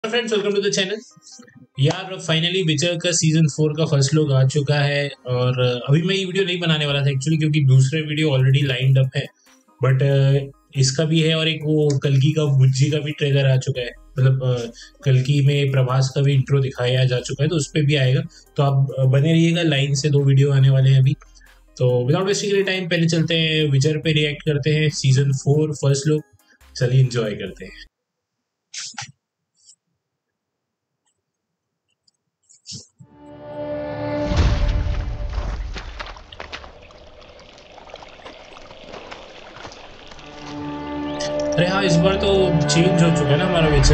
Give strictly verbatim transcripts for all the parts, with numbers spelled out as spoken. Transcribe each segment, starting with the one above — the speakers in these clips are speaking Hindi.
Friends, welcome to the channel. यार फाइनली विचर का सीजन फोर का फर्स्ट लुक आ चुका है और अभी मैं ये वीडियो नहीं बनाने वाला था एक्चुअली, क्योंकि दूसरे वीडियो ऑलरेडी लाइंड अप है। बट इसका भी है और एक वो कल्कि का बुज्जी का भी ट्रेलर आ चुका है। मतलब कल्कि में प्रभास का भी इंट्रो दिखाया जा चुका है, तो उस पर भी आएगा। तो आप बने रहिएगा, लाइन से दो वीडियो आने वाले हैं अभी। तो विदाउट वेस्टिंग एनी टाइम पहले चलते हैं विचर पे रिएक्ट करते हैं, सीजन फोर फर्स्ट लुक। चलिए इंजॉय करते हैं। अरे हाँ, इस बार तो चेंज हो चुका है ना हमारा विचर।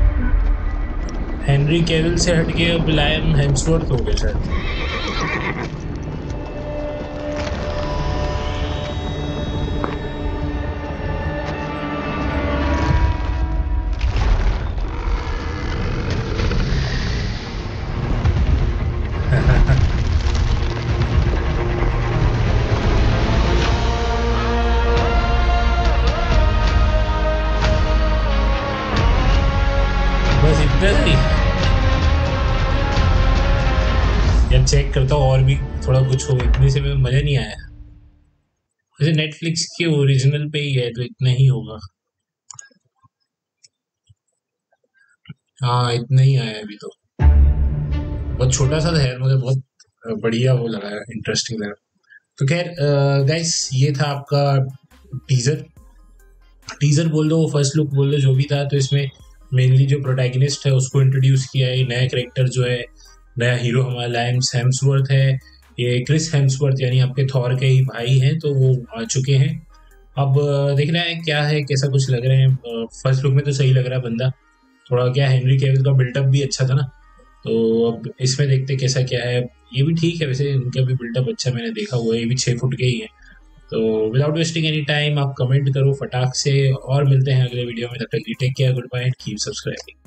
हेनरी कैविल से हटके अब लायन हेम्सवर्थ हो गए शायद। बस इतना ही यार, चेक करता हूँ और भी थोड़ा कुछ हो। इतने से में मजा नहीं आया। वैसे नेटफ्लिक्स के ओरिजिनल पे ही है तो इतना ही होगा। हाँ, इतना ही आया अभी तो। बहुत छोटा सा है, मुझे बहुत बढ़िया वो लगा है, इंटरेस्टिंग लगा। तो खैर गाइस, ये था आपका टीजर टीजर बोल दो, फर्स्ट लुक बोल दो, जो भी था। तो इसमें मेनली जो प्रोटैगनिस्ट है उसको इंट्रोड्यूस किया है। नया कैरेक्टर जो है, नया हीरो हमारा लायंस हेम्सवर्थ है। ये क्रिस हेम्सवर्थ यानी आपके थॉर के ही भाई हैं, तो वो आ चुके हैं। अब देखना है क्या है, कैसा कुछ लग रहे हैं। फर्स्ट लुक में तो सही लग रहा है बंदा। थोड़ा क्या, हेनरी कैविल का बिल्डअप भी अच्छा था ना, तो अब इसमें देखते कैसा क्या है। ये भी ठीक है वैसे, इनका भी बिल्डअप अच्छा मैंने देखा हुआ है। ये भी छः फुट के ही है। तो विदाउट वेस्टिंग एनी टाइम आप कमेंट करो फटाक से, और मिलते हैं अगले वीडियो में। तब तक take care, goodbye and keep subscribing.